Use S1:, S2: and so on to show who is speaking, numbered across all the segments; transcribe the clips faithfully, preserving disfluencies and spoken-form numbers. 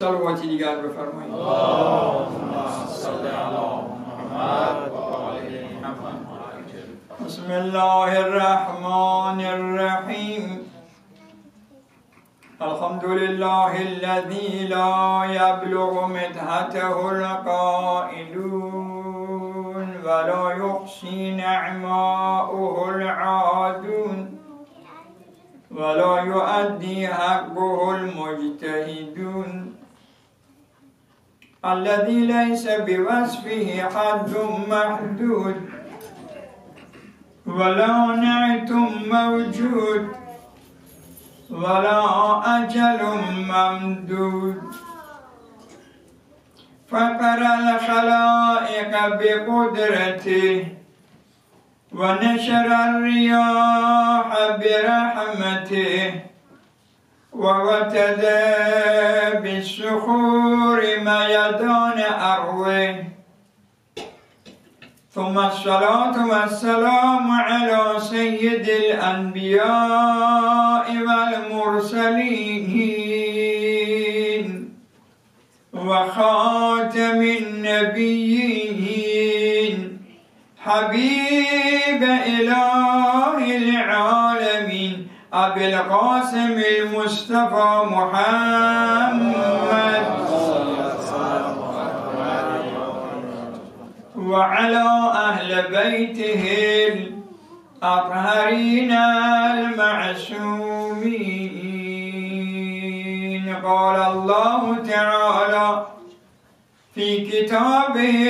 S1: صلواتی دیگر بفرمایید.
S2: اللهم صل علی محمد و آل محمد.
S1: بسم الله الرحمن الرحیم. الحمد لله الذي لا يبلغ مدحته القائلون ولا يحصي نعماؤه العادون ولا يؤدي حقه المجتهدون الذي ليس بوصفه حد محدود ولا نعت موجود ولا أجل ممدود فقر الخلائق بقدرته ونشر الرياح برحمته ووتد بالصخور ميدان أرضه ثم الصلاة والسلام على سيد الأنبياء والمرسلين وخاتم النبيين حبيب إله العالمين أبي القاسم المصطفى محمد وعلى أهل بيته الأطهرين المعصومين. قال الله تعالى في كتابه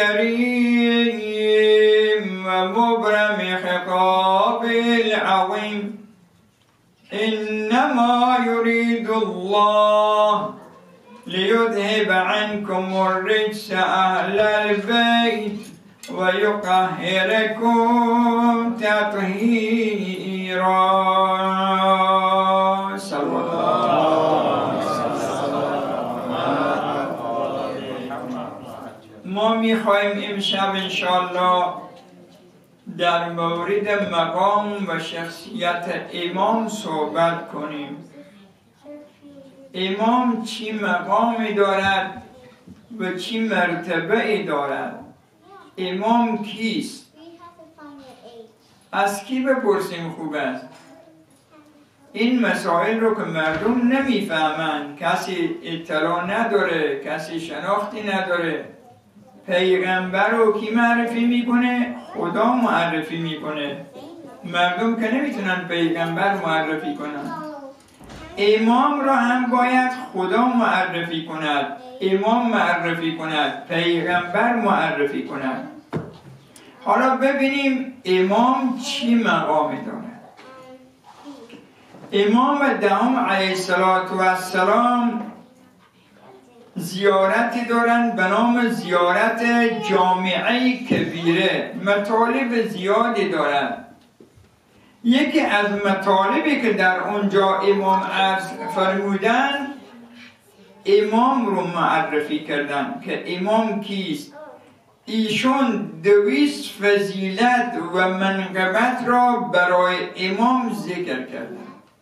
S1: الكريم ومبرم خطابه العظيم: إنما يريد الله ليذهب عنكم الرجس أهل البيت ويطهركم تطهيرا. صلى الله عليه وسلم. ما میخوایم امشب انشاءالله در مورد مقام و شخصیت امام صحبت کنیم. امام چی مقامی دارد و چی مرتبه دارد؟ امام کیست؟ از کی بپرسیم خوب است؟ این مسائل رو که مردم نمیفهمند، کسی اطلاع نداره، کسی شناختی نداره. پیغمبر رو کی معرفی میکنه؟ خدا معرفی میکنه. مردم که نمیتونن پیغمبر معرفی کنن. امام را هم باید خدا معرفی کند، امام معرفی کند، پیغمبر معرفی کند. حالا ببینیم امام چی مقامی دارد. امام دهم علیه السلام زیارتی دارند به نام زیارت جامعه کبیره، مطالب زیادی دارد. یکی از مطالبی که در اونجا امام عرض فرمودن، امام رو معرفی کردن که امام کیست. ایشون دویست فضیلت و منقبت را برای امام ذکر کردن.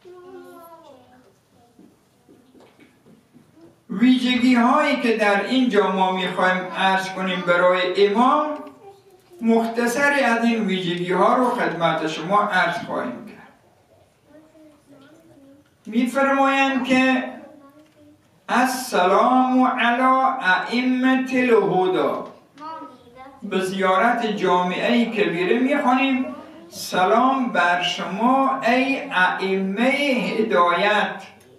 S1: ویژگی هایی که در اینجا ما میخوایم عرض کنیم برای امام، مختصری از این ویژگی ها رو خدمت شما عرض خواهیم کرد. میفرمایند که السلام علی ائمة الهدی. به زیارت جامعه کبیره میخوانیم سلام بر شما ای ائمه هدایت.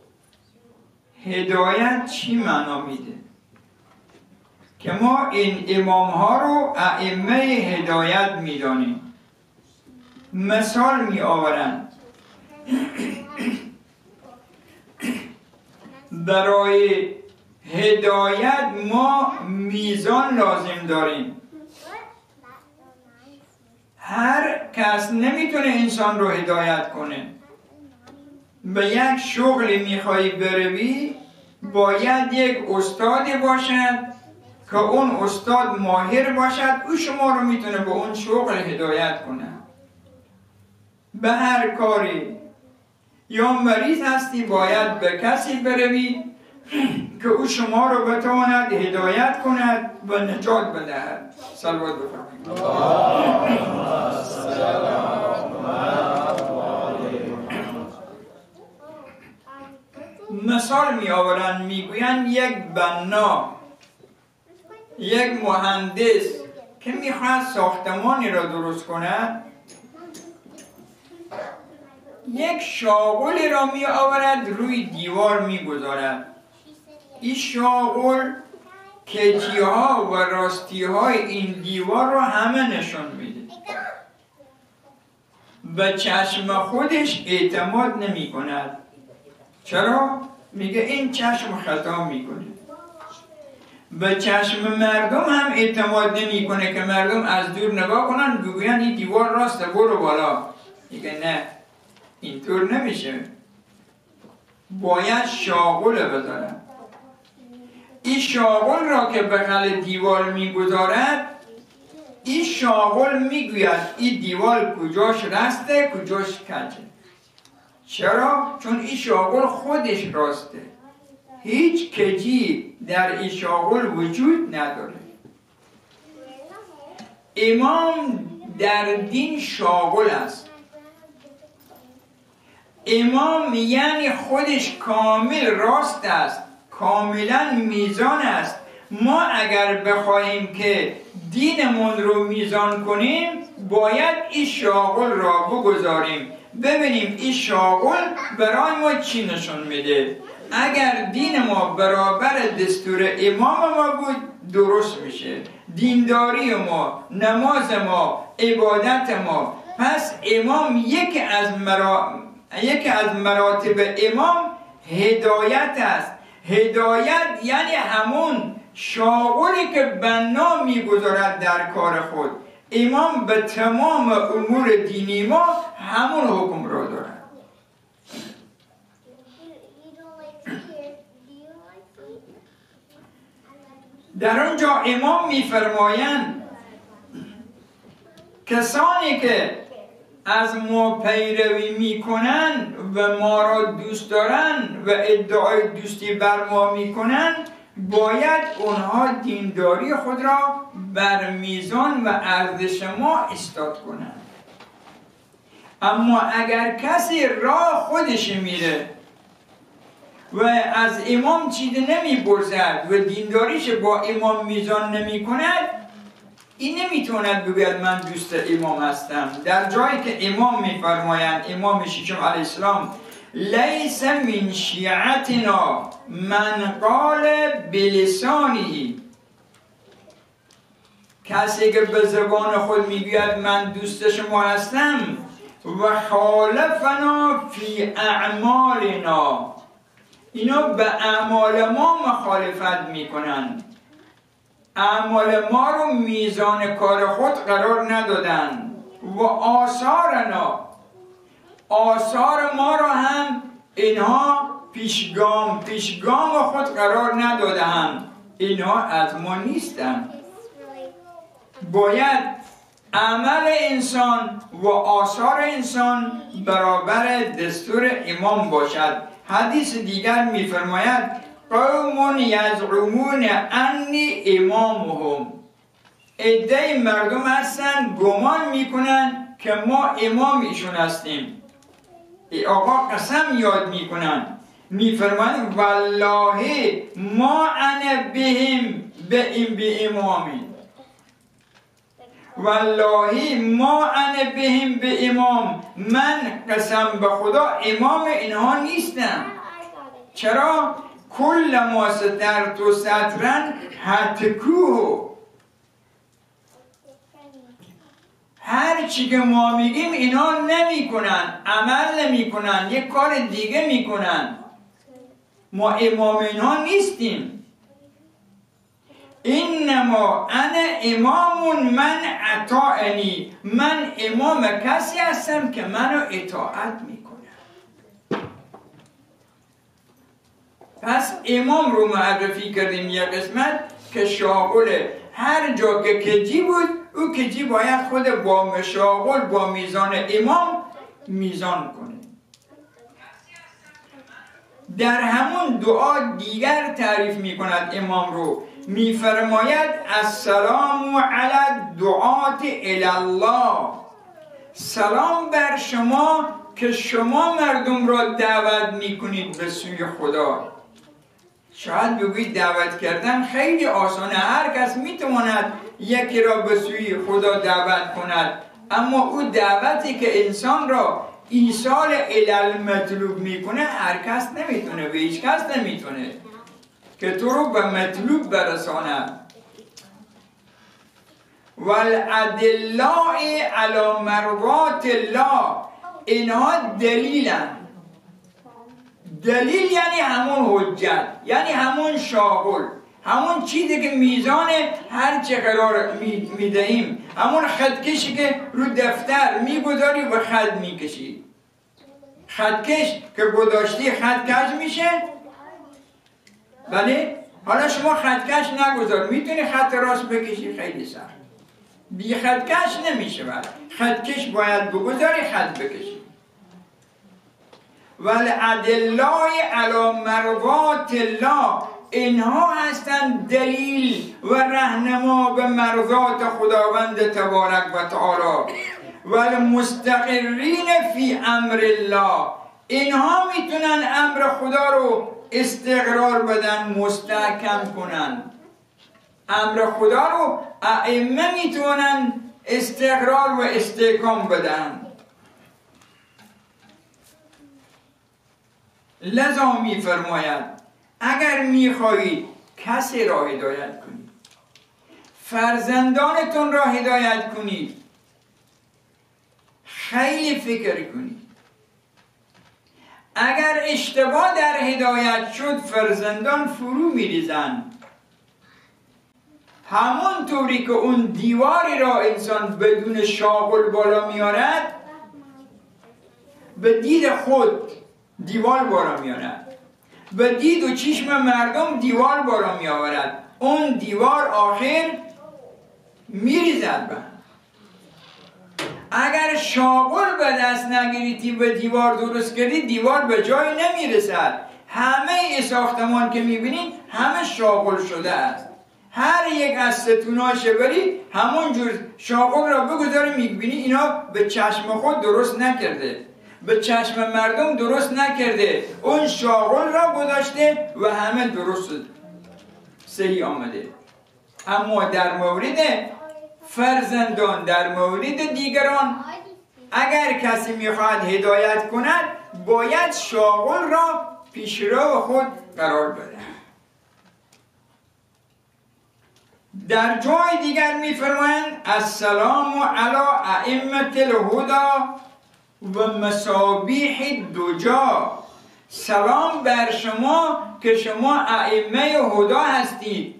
S1: هدایت چی معنا میده؟ که ما این امام ها رو ائمه هدایت میدانیم. مثال می آورند. برای هدایت ما میزان لازم داریم. هر کس نمیتونه انسان رو هدایت کنه. به یک شغلی میخوایی بروی، باید یک استادی باشد که اون استاد ماهر باشد، او شما رو میتونه به اون شغل هدایت کنه. به هر کاری یا مریض هستی باید به کسی بروی که او شما رو بتواند هدایت کند و نجات بدهد. صلوات بفرمایید. مثال می آورند، میگویند یک بنا، یک مهندس که میخواد ساختمانی را درست کند، یک شاغلی را می آورد روی دیوار می گذارد. این شاغل کجی ها و راستی های این دیوار را همه نشان میده. به چشم خودش اعتماد نمی کند. چرا؟ میگه این چشم خطا میکنه. به چشم مردم هم اعتماد نمی کنه که مردم از دور نگاه کنن بگوین این دیوار راسته برو بالا. میگه نه، اینطور نمیشه، باید شاغل بذارن. این شاغل را که بغل دیوار میگذارد، این شاغل میگوید این دیوار کجاش راسته کجاش کجه. چرا؟ چون این شاغل خودش راسته، هیچ کجی در این شاغل وجود نداره. امام در دین شاغل است. امام یعنی خودش کامل راست است، کاملا میزان است. ما اگر بخواهیم که دینمون رو میزان کنیم، باید این شاغل را بگذاریم، ببینیم این شاغل برای ما چی نشون میده. اگر دین ما برابر دستور امام ما بود درست میشه، دینداری ما، نماز ما، عبادت ما. پس امام یکی از مرا... یکی از مراتب امام هدایت است. هدایت یعنی همون شاغلی که بنا میگذارد در کار خود. امام به تمام امور دینی ما همون حکم را دارد. در اونجا امام میفرمایند کسانی که از ما پیروی میکنن و ما را دوست دارن و ادعای دوستی بر ما میکنن، باید اونها دینداری خود را بر میزان و ارزش ما استاد کنند. اما اگر کسی راه خودش میره و از امام چیزی نمیپرسد و دینداریش با امام میزان نمی کند، این نمیتوند بگوید من دوست امام هستم. در جایی که امام میفرمایند، امام ششم علیه السلام، لیس من شیعتنا من قال بلسانه، کسی که به زبان خود میگوید من دوست شما هستم، و خالفنا فی اعمالنا، اینا به اعمال ما مخالفت میکنن، اعمال ما رو میزان کار خود قرار ندادن، و آثارنا، آثار ما رو هم اینها پیشگام پیشگام خود قرار ندادن، اینها از ما نیستن. باید عمل انسان و آثار انسان برابر دستور امام باشد. حدیث دیگر میفرماید قوم یزعمون انی امامهم، عده مردم هستن گمان میکنن که ما امام ایشون هستیم. ای آقا قسم یاد میکنن، میفرماید والله ما انا بهم به امامی، والله ما انا بهم به امام، من قسم به خدا امام اینها نیستم. چرا؟ کل ما سترت و سترن هتکوه، هر چی که ما میگیم اینا نمی کنن، عمل نمی کنن، یک کار دیگه میکنن. ما امام اینها نیستیم. اینما انا امام من اطاعنی، من امام کسی هستم که منو اطاعت میکنه. پس امام رو معرفی کردیم یک قسمت که شاغل، هر جا که کجی بود او کجی باید خود با مشاغل با میزان امام میزان کنه. در همون دعا دیگر تعریف می کند امام رو، می فرماید السلام علی الدعات الی الله، سلام بر شما که شما مردم را دعوت می کنید به سوی خدا. شاید بگویید دعوت کردن خیلی آسانه، هر کس می تواند یکی را به سوی خدا دعوت کند، اما او دعوتی که انسان را ایصال الی المطلوب میکنه هر کس نمیتونه، به هیچ کس نمیتونه که تو رو به مطلوب برساند. والادلاء علی مرضات الله، اینها دلیلن. دلیل یعنی همون حجت، یعنی همون شاغل، همون چیزی که میزان هر چه قرار میدهیم، همون خطکشی که رو دفتر میگذاری و خط میکشی. خطکش که گذاشتی خطکش میشه. بله؟ حالا شما خطکش نگذار، میتونی خط راست بکشی، خیلی سخت. بی خطکش نمیشه. بله خطکش باید بگذاری، خط بکشی. والادلاء علی مرضات الله، اینها هستند دلیل و رهنما به مرضات خداوند تبارک و تعالی. والمستقرین فی امر الله، اینها میتونن امر خدا رو استقرار بدن، مستحکم کنن. امر خدا رو ائمه میتونن استقرار و استحکام بدن. لذا میفرماید اگر میخواهید کسی را هدایت کنید، فرزندانتون را هدایت کنید، خیلی فکر کنید. اگر اشتباه در هدایت شد فرزندان فرو میریزند. همون طوری که اون دیواری را انسان بدون شاغل بالا میارد، به دید خود دیوار بالا میارد، به دید و چشم مردم دیوار بالا میآورد، اون دیوار آخر میریزد به. اگر شاغل به دست نگیریدی به دیوار درست کردی، دیوار به جای نمیرسد. همه ساختمان که میبینید همه شاغل شده است. هر یک از ستوناش بری همون جور شاغل را بگذاری، میبینی اینا به چشم خود درست نکرده، به چشم مردم درست نکرده، اون شاغل را گذاشته و همه درست صحیح آمده. اما در مورد فرزندان، در مورد دیگران، اگر کسی میخواد هدایت کند باید شاغل را پیشرو خود قرار بده. در جای دیگر میفرمایند السلام علی ائمة الهدی و مصابیح الدجا، سلام بر شما که شما ائمه هدا هستید،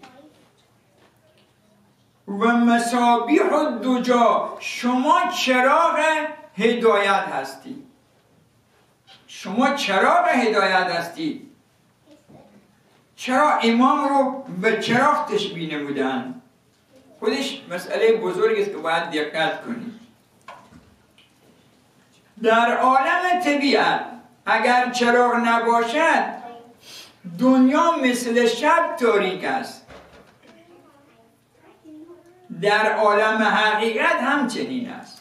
S1: و مصابیح الدجا، شما چراغ هدایت هستید. شما چراغ هدایت هستید. چرا امام رو به چراغ تشبیه نمودن؟ خودش مسئله بزرگی است که باید دقت کنید. در عالم طبیعت اگر چراغ نباشد دنیا مثل شب تاریک است. در عالم حقیقت همچنین است.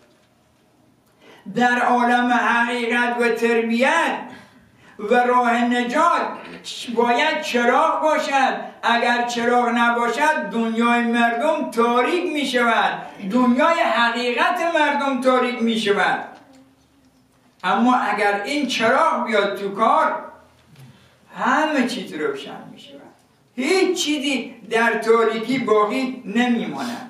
S1: در عالم حقیقت و تربیت و راه نجات باید چراغ باشد. اگر چراغ نباشد دنیای مردم تاریک می شود، دنیای حقیقت مردم تاریک می شود. اما اگر این چراغ بیاد تو کار همه چیز روشن می شود، هیچ چیزی در تاریکی باقی نمی ماند.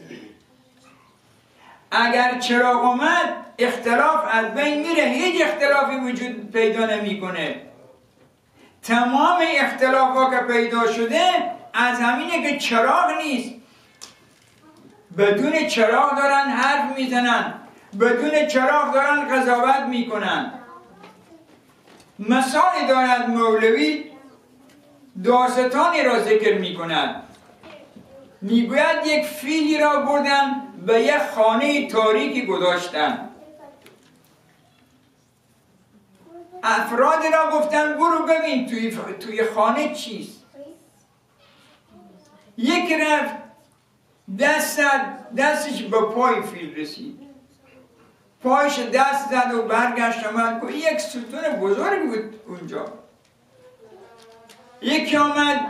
S1: اگر چراغ آمد اختلاف از بین میره، هیچ اختلافی وجود پیدا نمیکنه. تمام اختلافات که پیدا شده از همینه که چراغ نیست. بدون چراغ دارن حرف میزنن، بدون چراغ دارن قضاوت میکنن. مثال دارد مولوی، داستانی را ذکر میکند. میگوید یک فیلی را بردن به یک خانه تاریکی گذاشتن. افراد را گفتن برو ببین توی, توی خانه چیست. یک رفت دست دستش به پای فیل رسید، پایش دست زد و برگشت آمد. یک ستون بزرگ بود اونجا. یکی آمد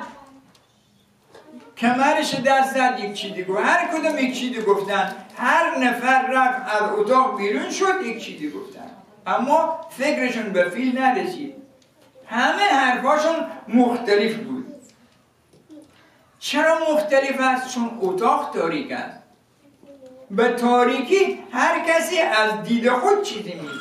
S1: کمرش دست زد، یک چیزی گفت. هر کدوم یک چیزی گفتن. هر نفر رفت از اتاق بیرون شد یک چیزی گفتن، اما فکرشون به فیل نرسید. همه حرفاشون مختلف بود. چرا مختلف است؟ چون اتاق تاریک است. به تاریکی هر کسی از دید خود چیزی میگه.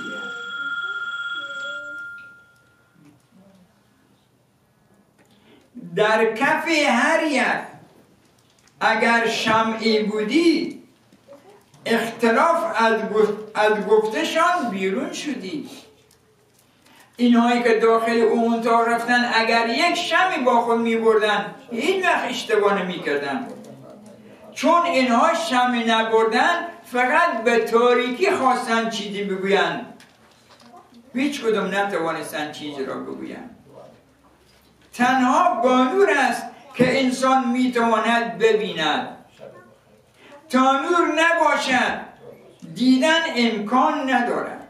S1: در کف هر یک اگر شمعی بودی، اختلاف از گفتشان بیرون شدی. اینهایی که داخل اون اتاق رفتن اگر یک شمعی با خود می بردن هیچ وقت اشتباه نمی کردن، چون اینها شمعی نبردن، فقط به تاریکی خواستن چیزی بگوین، هیچ کدوم نتوانستن چیزی را بگوین. تنها با نور است که انسان میتواند ببیند. تا نور نباشد دیدن امکان ندارد.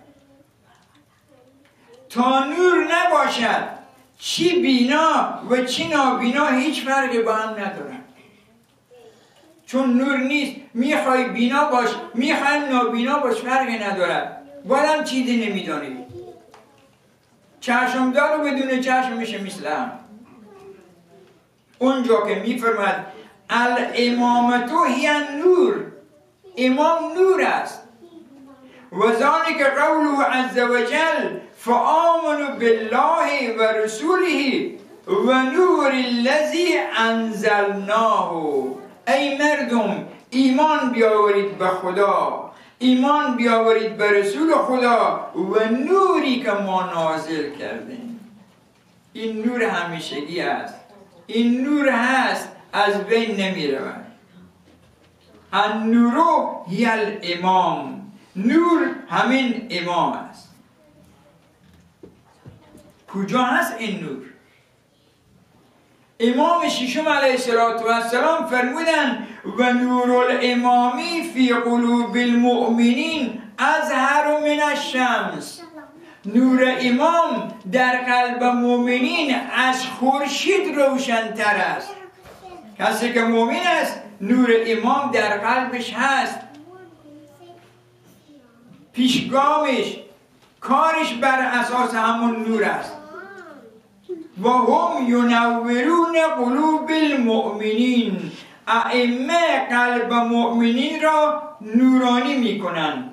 S1: تا نور نباشد چی بینا و چی نابینا هیچ فرقی با هم ندارد. چون نور نیست، میخوای بینا باش میخوای نابینا باش، فرقی ندارد. بازم چیزی نمیدانی. چشمدار و بدون چشم میشه مثل هم. اونجا که میفرماد الامامتو هی نور، امام نور است. و ذالک قوله عز وجل فآمنوا بالله و رسوله و نور الذی انزلناه. ای مردم ایمان بیاورید به خدا، ایمان بیاورید به رسول خدا و نوری که ما نازل کردیم. این نور همیشگی است. این نور هست، از بین نمی رود. النور هی الامام، نور همین امام است. کجا هست این نور؟ امام ششم علیه السلام فرمودن و نور الامامی فی قلوب المؤمنین ازهر من الشمس. نور امام در قلب مؤمنین از خورشید روشن‌تر است. کسی که مؤمن است نور امام در قلبش هست. پیشگامش، کارش بر اساس همون نور است. و هم ینورون قلوب المؤمنین، ائمه قلب مؤمنین را نورانی میکنن.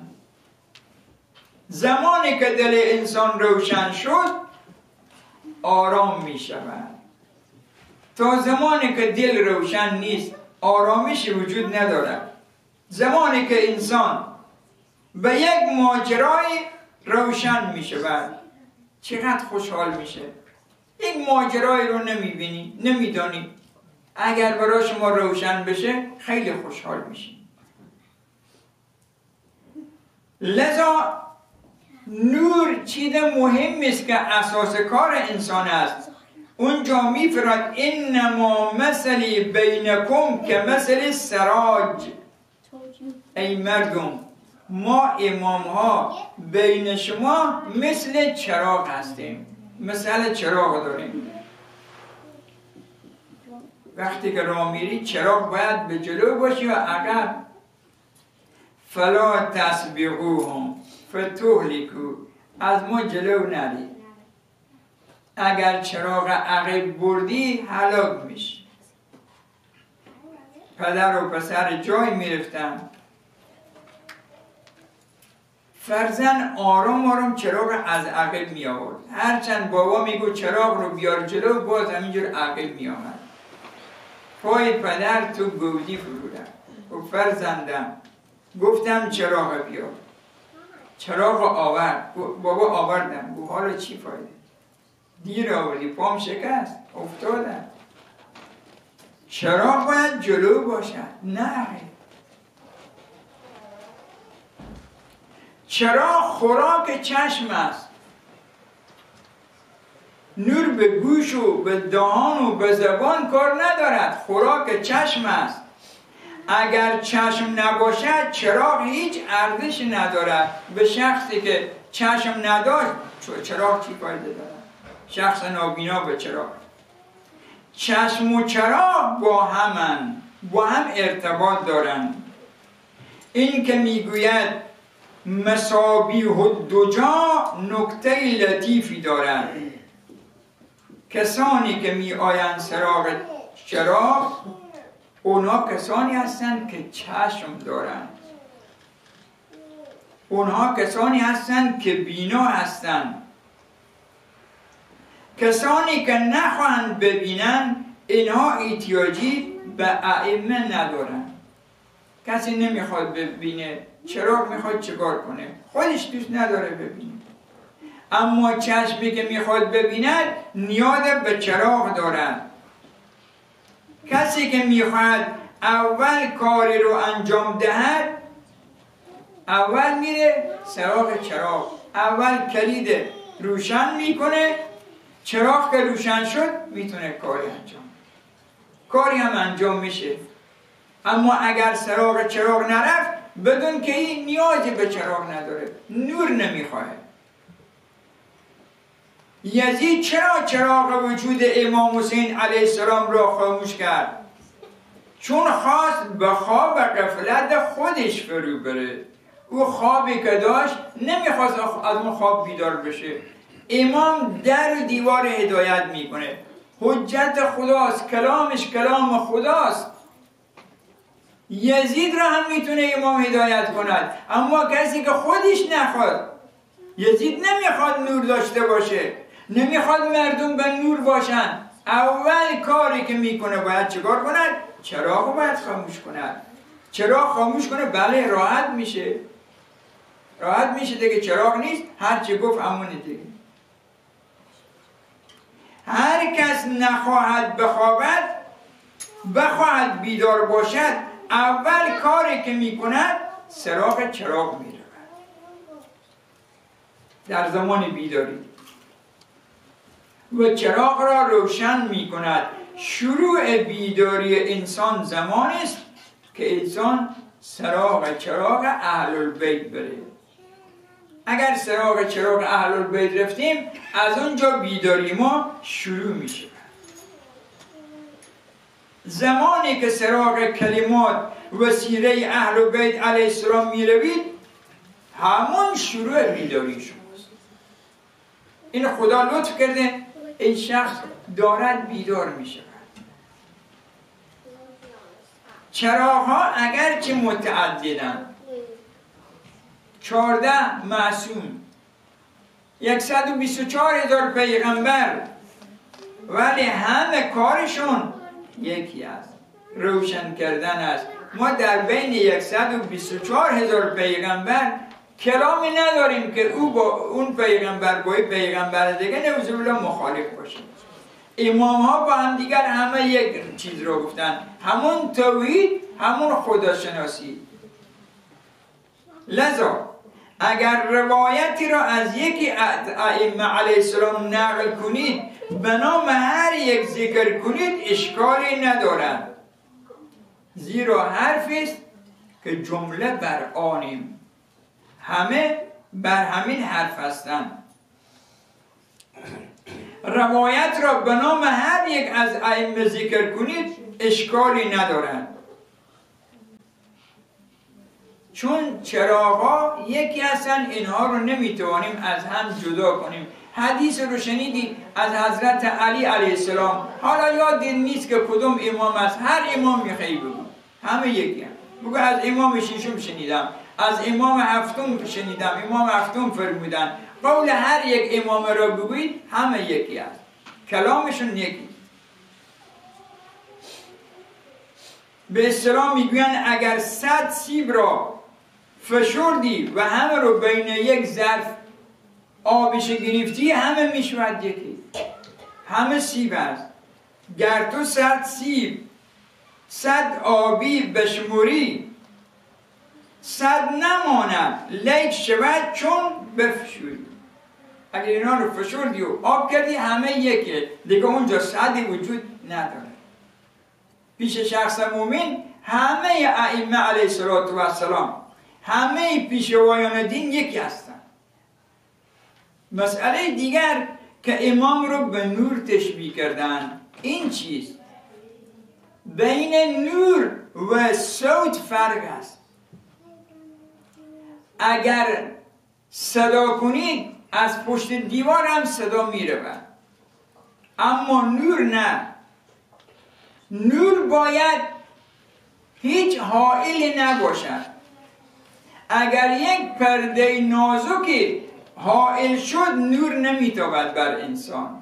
S1: زمانی که دل انسان روشن شد آرام می شود. تا زمانی که دل روشن نیست آرامش وجود ندارد. زمانی که انسان به یک ماجرای روشن می شود چقدر خوشحال میشه. یک ماجرای رو نمی بینی، نمی دانی. اگر برای شما روشن بشه خیلی خوشحال میشی. لذا نور چیز مهم است که اساس کار انسان است. اونجا میفرد انما مثلی بینکم که مثل سراج. ای مردم ما امام ها بین شما مثل چراغ هستیم، مثل چراغ داریم. وقتی که راه میری چراغ باید به جلو باشی و عقب. فلا تسبقوهم فتهلكوا، از ما جلو نری. اگر چراغ عقب بردی هلاک میشی. پدر و پسر جای میرفتن، فرزند آرام آرام چراغ از عقب می آورد. هرچند بابا میگو چراغ رو بیار جلو، باز همینجور عقب می آمد. پای پدر تو گودی فرو رفت. گفت فرزندم گفتم چراغ بیار، چراغ آورد. بابا آوردم. گفت حالا چی فایده؟ دیر آوردی، پام شکست، افتادم. چراغ باید جلو باشد، نه. چراغ خوراک چشم است. نور به گوش و به دهان و به زبان کار ندارد، خوراک چشم است. اگر چشم نباشد چراغ هیچ ارزش ندارد. به شخصی که چشم نداشت چراغ چی فایده دارد؟ شخص نابینا به چراغ. چشم و چراغ با همن، با هم ارتباط دارند. این که میگوید مصابیح الدجا نکته لطیفی دارد. کسانی که می آیند سراغ چراغ اونها کسانی هستند که چشم دارند. اونها کسانی هستند که بینا هستند. کسانی که نخواهند ببینند اینها احتیاجی به ائمه ندارند. کسی نمیخواد ببینه، چراغ میخواد چیکار کنه؟ خودش دوست نداره ببینه. اما چشمی که میخواد ببیند نیاز به چراغ دارد. کسی که میخواد اول کاری رو انجام دهد اول میره سراغ چراغ، اول کلید روشن میکنه، چراغ که روشن شد میتونه کاری انجام، کاری هم انجام میشه. اما اگر سراغ چراغ نرفت بدون که این نیازی به چراغ نداره، نور نمیخواد. یزید چرا چراغ وجود امام حسین علیه السلام را خاموش کرد؟ چون خواست به خواب و غفلت خودش فرو بره. او خوابی که داشت نمیخواست از اون خواب بیدار بشه. امام در و دیوار هدایت میکنه، حجت خداست، کلامش کلام خداست. یزید را هم میتونه امام هدایت کند، اما کسی که خودش نخواد. یزید نمیخواد نور داشته باشه، نمیخواد مردم به نور باشن. اول کاری که میکنه باید چیکار کند؟ چراغ رو باید خاموش کند. چراغ خاموش کنه، بله راحت میشه، راحت میشه دیگه. چراغ نیست، هر چی گفت همونه دیگه. هر کس نخواهد بخوابد، بخواهد بیدار باشد، اول کاری که میکند سراغ چراغ میرود. در زمان بیداری و چراغ را روشن میکند. شروع بیداری انسان زمان است که انسان سراغ چراغ اهل البیت بره. اگر سراغ چراغ اهل البیت رفتیم، از اونجا بیداری ما شروع میشه. زمانی که سراغ کلمات و سیره اهل بیت علیه السلام میروید، همون شروع بیداری شماست. این خدا لطف کرده، این شخص دارد بیدار میشه. چراغ ها اگرچه متعددن، چهارده معصوم، صد و بیست و چهار هزار پیغمبر، ولی همه کارشون یکی است، روشن کردن است. ما در بین صد و بیست و چهار هزار پیغمبر کلامی نداریم که او با اون پیغمبر با پیغمبر دیگه نعوذ بالله مخالف باشه. امام ها با هم دیگر همه یک چیز رو گفتن، همون توحید، همون خداشناسی. لذا اگر روایتی را از یکی ائمه علیه السلام نقل کنید، به نام هر یک ذکر کنید، اشکالی ندارد، زیرا حرفی است که جمله بر آنیم، همه بر همین حرف هستند. روایت را به نام هر یک از ائمه ذکر کنید، اشکالی ندارد. چون چراغا یکی هستن، اینها رو نمیتوانیم از هم جدا کنیم. حدیث رو شنیدی از حضرت علی علیه السلام، حالا یاد نیست که کدوم امام است، هر امام میخوایی بگو، همه یکی هم. بگو از امام ششم شنیدم، از امام هفتم شنیدم، امام هفتم فرمودن. قول هر یک امام را بگوید، همه یکی است، کلامشون یکی. به اصطلاح میگوین اگر صد سیب را فشردی و همه رو بین یک ظرف آبش گرفتی، همه میشود یکی، همه سیب است. گر تو صد سیب صد آبی بشموری، صد نماند لیک شود چون بفشوری. اگر اینا رو فشردی و آب کردی همه یکه دیگه اونجا صدی وجود نداره. پیش شخص مومن همه ائمه علیه السلام، همه پیشوایان دین یکی هستند. مسئله دیگر که امام رو به نور تشبیه کردن، این چیز بین نور و صوت فرق است. اگر صدا کنید از پشت دیوار هم صدا میرود، اما نور نه. نور باید هیچ حائلی نباشد. اگر یک پرده نازکی حائل شد نور نمیتابد بر انسان.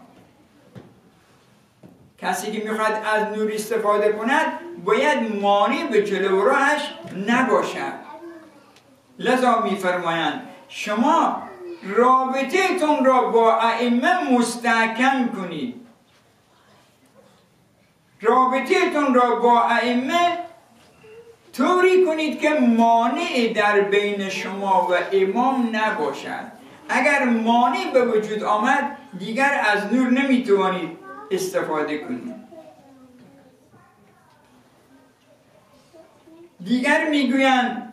S1: کسی که میخواد از نور استفاده کند باید مانع به جلو راهش نباشد. لذا میفرمایند شما رابطه تون را با ائمه مستحکم کنید. رابطه تون را با ائمه طوری کنید که مانع در بین شما و امام نباشد. اگر مانع به وجود آمد دیگر از نور نمیتوانید استفاده کنید. دیگر میگویند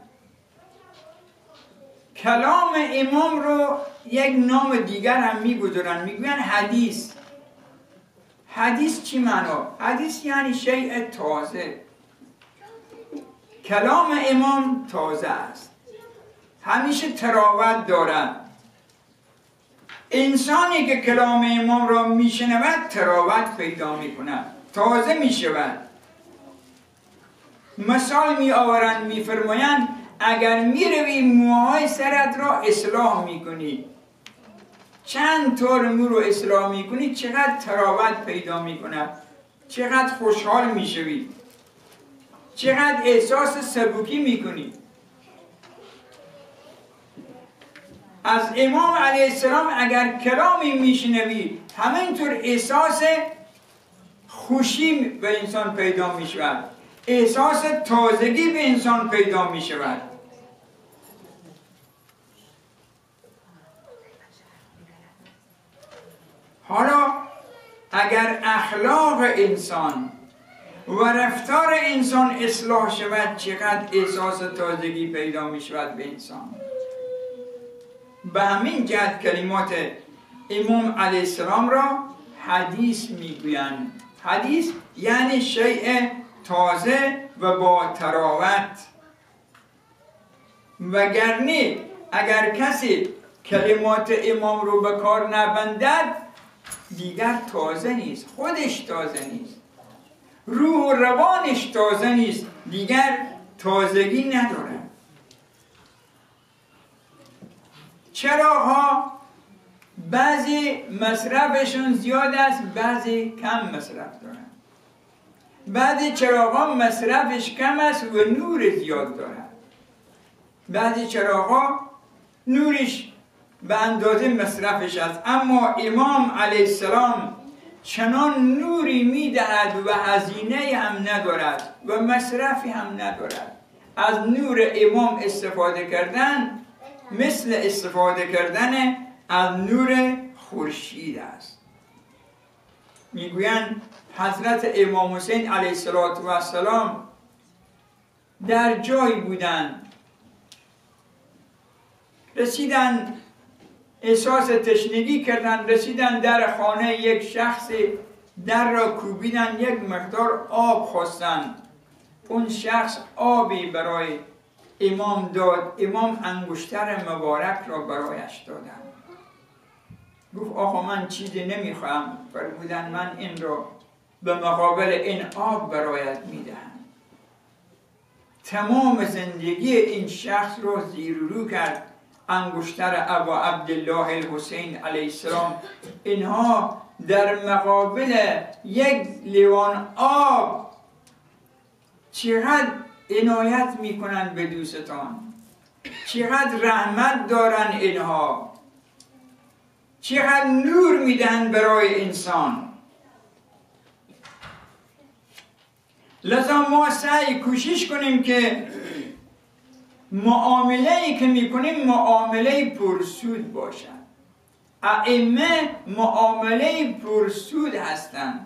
S1: کلام امام رو یک نام دیگر هم میگذارن، میگویند حدیث. حدیث چی معنا؟ حدیث یعنی شیء تازه. کلام امام تازه است، همیشه تراوت دارد. انسانی که کلام امام را میشنود تراوت پیدا میکند، تازه میشود. مثال می آورند، میفرمایند اگر میروی موهای سرت را اصلاح میکنی، چند طور مو رو اصلاح میکنی، چقدر تراوت پیدا میکند، چقدر خوشحال میشوی، چقدر احساس سبکی میکنی. از امام علیه السلام اگر کلامی میشنوی همینطور احساس خوشی به انسان پیدا میشود، احساس تازگی به انسان پیدا میشود. حالا اگر اخلاق انسان و رفتار انسان اصلاح شود چقدر احساس تازگی پیدا می شود به انسان. به همین جهت کلمات امام علیه السلام را حدیث می گویند. حدیث یعنی شیء تازه و با تراوت. وگرنه اگر کسی کلمات امام رو به کار نبندد دیگر تازه نیست، خودش تازه نیست، روح و روانش تازه نیست، دیگر تازگی نداره. چراغ‌ها بعضی مصرفشون زیاد است، بعضی کم مصرف دارن. بعضی چراغ‌ها مصرفش کم است و نور زیاد دارن. بعضی چراغ‌ها نورش به اندازه مصرفش است. اما امام علیه السلام چنان نوری میدهد و هزینه هم ندارد و مصرفی هم ندارد. از نور امام استفاده کردن مثل استفاده کردن از نور خورشید است. میگویند حضرت امام حسین علیه السلام در جایی بودند، رسیدن احساس تشنگی کردن، رسیدن در خانه یک شخصی، در را کوبیدن، یک مقدار آب خواستن. اون شخص آبی برای امام داد. امام انگشتر مبارک را برایش دادن. گفت آقا من چیزی نمیخوام. فرمودن من این را به مقابل این آب برایت میدهم. تمام زندگی این شخص را زیر و رو کرد. انگشتر ابا عبدالله الحسین علیه السلام، اینها در مقابل یک لیوان آب چقدر عنایت میکنند به دوستان، چقدر رحمت دارن اینها، چقدر نور میدن برای انسان. لذا ما سعی کوشش کنیم که معامله‌ای که میکنیم معامله پرسود باشد. ائمه معامله پرسود هستند.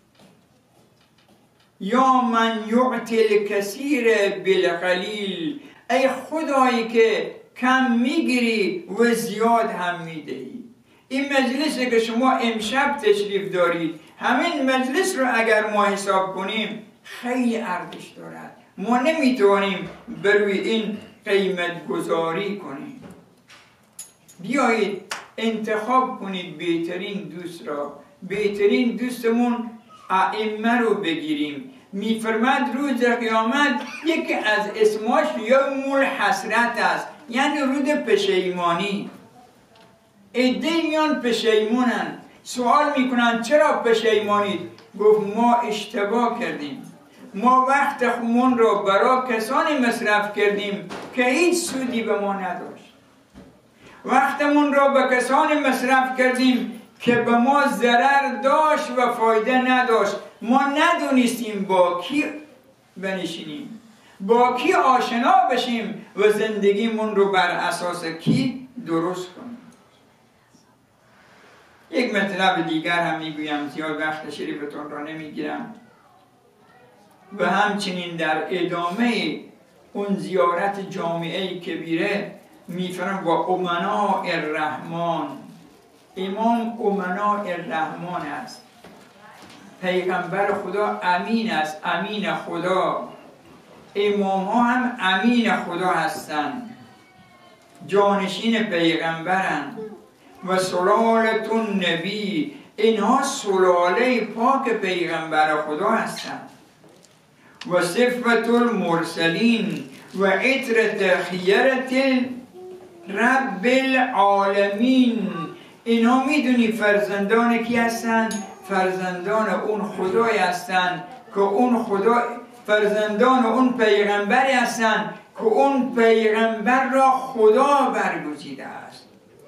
S1: یا من یعطی الکثیر بالقلیل، ای خدایی که کم میگیری و زیاد هم میدهی. این مجلسی که شما امشب تشریف دارید، همین مجلس رو اگر ما حساب کنیم خیلی ارزش دارد. ما نمیتوانیم بروی این قیمت گذاری کنیم. بیایید انتخاب کنید بهترین دوست را. بهترین دوستمون ائمه رو بگیریم. میفرماد روز قیامت یکی از اسماش یوم الحسرت است، یعنی روز پشیمانی. عده میان پشیمونن، سوال میکنن چرا پشیمانید؟ گفت ما اشتباه کردیم، ما وقت خمون رو برای کسانی مصرف کردیم که هیچ سودی به ما نداشت. وقتمون رو به کسانی مصرف کردیم که به ما ضرر داشت و فایده نداشت. ما ندونستیم با کی بنشینیم، با کی آشنا بشیم و زندگیمون رو بر اساس کی درست کنیم. یک مطلب دیگر هم میگویم، زیاد وقت شریفتون را نمیگیرم. و همچنین در ادامه اون زیارت جامعه کبیره میفرم و امناء الرحمن. امام امناء الرحمن است. پیغمبر خدا امین است، امین خدا. امام ها هم امین خدا هستند، جانشین پیغمبرند. و سلالت النبی، اینها سلاله پاک پیغمبر خدا هستند. و صفت المرسلین و عطرت خیرت رب العالمین. اینها میدونی فرزندان کی هستند؟ فرزندان اون خدای هستند که اون خدا، فرزندان اون پیغمبری هستند که اون پیغمبر را خدا برگزیده است.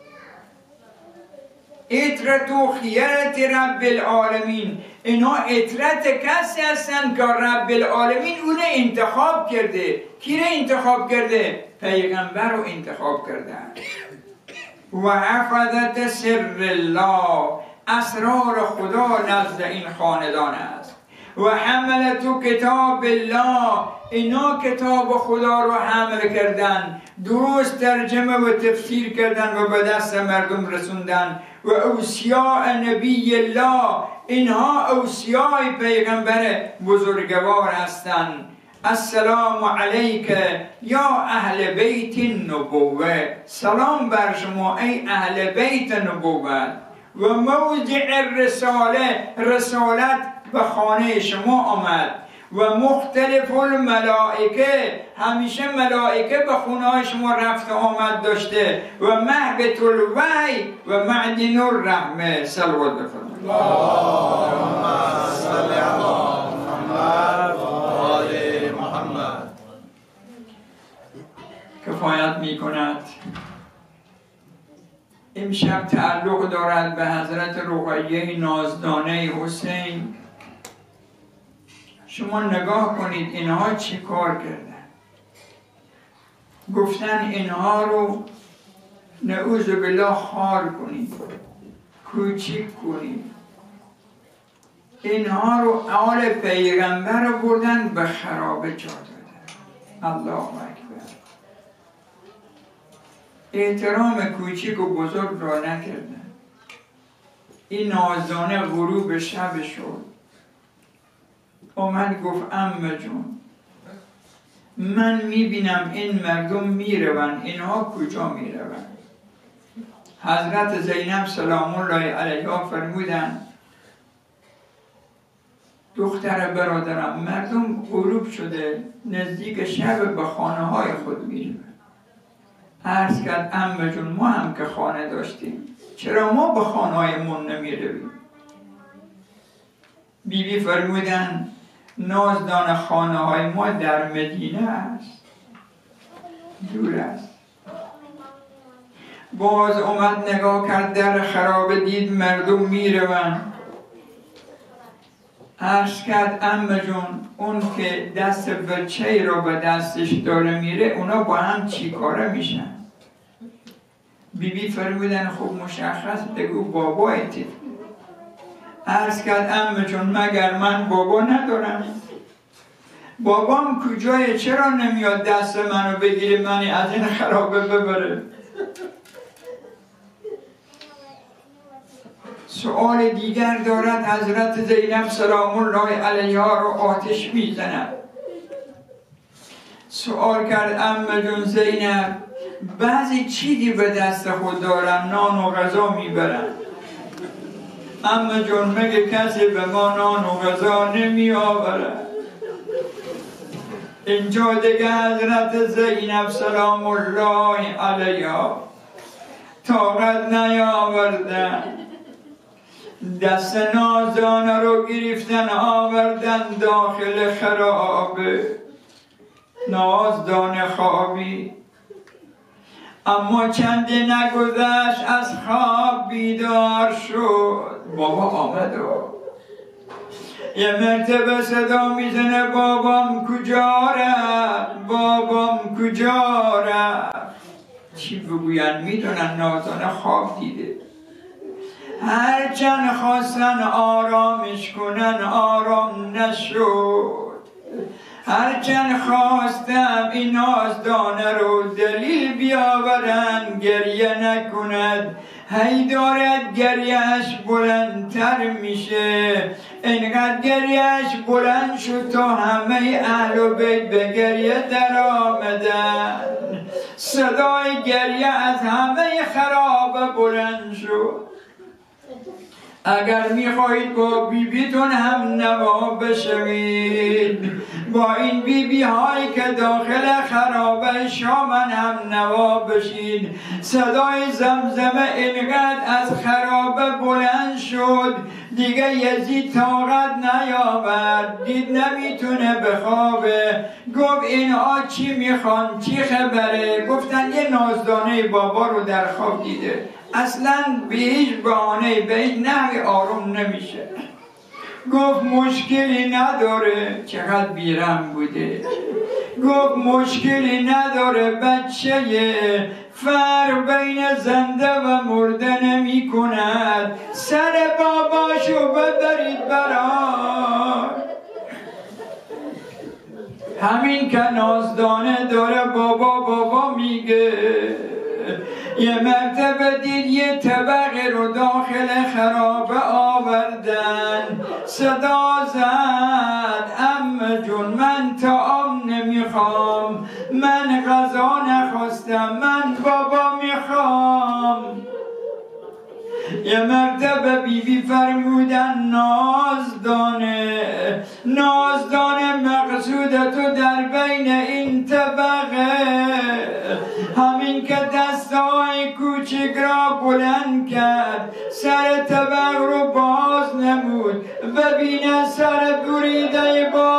S1: عطرت و خیرت رب العالمین، اینا عطرت کسی هستند که رب العالمین اون انتخاب کرده. کی را انتخاب کرده؟ پیغمبر رو انتخاب کرده. و حفظت سر الله، اسرار خدا نزد این خاندان است. و حملت کتاب الله، اینا کتاب خدا رو حمل کردن، درست ترجمه و تفسیر کردن و به دست مردم رسوندن. و اوصیاء نبی الله، اینها اوصیای پیغمبر بزرگوار هستند. السلام علیک یا اهل بیت النبوه، سلام بر شما ای اهل بیت نبوت. و موضع الرساله، رسالت به خانه شما آمد. و مختلف الملائکه، همیشه ملائکه به خونه شما رفت آمد داشته. و مهبط الوحی و معدن الرحمه. صلوات بفرمایید.
S2: اللهم صل علی محمد و آل محمد.
S1: کفایت می کند. امشب تعلق دارد به حضرت رقیه نازدانه حسین. شما نگاه کنید اینها چی کار کردن. گفتن اینها رو نعوذ بالله خار کنید، کوچیک کنید. اینها رو آل پیغمبر رو بردن به خرابه جا دادن. الله اکبر. احترام کوچیک و بزرگ را نکردن. این نازدانه غروب شب شد، اومد گفت عمه جون، من میبینم این مردم میروند، اینها کجا میروند؟ حضرت زینب سلام الله علیها فرمودن دختر برادرم، مردم غروب شده، نزدیک شب به خانه های خود میروند. عرض کرد عمه جون، ما هم که خانه داشتیم، چرا ما به خانه هایمون نمیرویم؟ بیبی فرمودن نازدان خانه های ما در مدینه است، دور است. باز اومد نگاه کرد در خرابه، دید مردم میروند. عرض کرد عمه جون، اون که دست بچه رو به دستش داره میره، اونا با هم چی کاره میشن؟ بیبی فرمودن خب مشخص بگو بابای طفل. عرض کرد عمه جون مگر من بابا ندارم؟ بابام کجای؟ چرا نمیاد دست منو بگیره منی از این خرابه ببره؟ سؤال دیگر دارد حضرت زینب سلام الله علیها رو آتش میزند. سؤال کرد عمه جون زینب بعضی چیزی به دست خود دارن نان و غذا میبرن، عمه جون مگه کسی به ما نان و غذا نمی آورد؟ اینجا دیگه حضرت زینب سلام الله علیها طاقت نیاوردن، دست نازدانه رو گرفتن آوردن داخل خرابه. نازدانه خوابی، اما چندی نگذشت از خواب بیدار شد. بابا آمد و یه مرتبه صدا میزنه بابام کجا رفت؟ بابام کجا رفت؟ چی بگوین؟ میدونن نازدانه خواب دیده. هرچند خواستن آرامش کنن آرام نشد. هرچند خواستم این نازدانه رو دلیل بیاورن گریه نکند، هی دارد گریهش بلندتر میشه. اینقدر گریهش بلند شد تا همه اهل و بیت به گریه در آمدن. صدای گریه از همه خرابه بلند شد. اگر میخواهید با بیبیتون هم نوا بشوید، با این بیبی هایی که داخل خرابه شامن هم نوا بشید. صدای زمزمه اینقدر از خرابه بلند شد دیگه یزید طاقت نیاورد، دید نمیتونه بخوابه. گفت اینها چی میخوان؟ چی خبره؟ گفتن یه نازدانه بابا رو در خواب دیده، اصلا به هیچ بهانه‌ای به هیچ نحوی آروم نمیشه. گفت مشکلی نداره. چقدر بیرم بوده. گفت مشکلی نداره بچه، فرق بین زنده و مرده نمی کند، سر باباشو ببرید برای. همین که نازدانه داره بابا بابا میگه، یه مرتبه دید یه طبقه رو داخل خرابه آوردن. صدا زد عمه جون من طعام نمیخوام، من غذا نخواستم، من بابا میخوام. یه مرتبه بیبی فرمودن نازدانه، نازدانه مقصود تو در بین این طبقه. همین که دستای کوچک را بلند کرد سر طبق رو باز نمود، ببینه سر بریده باز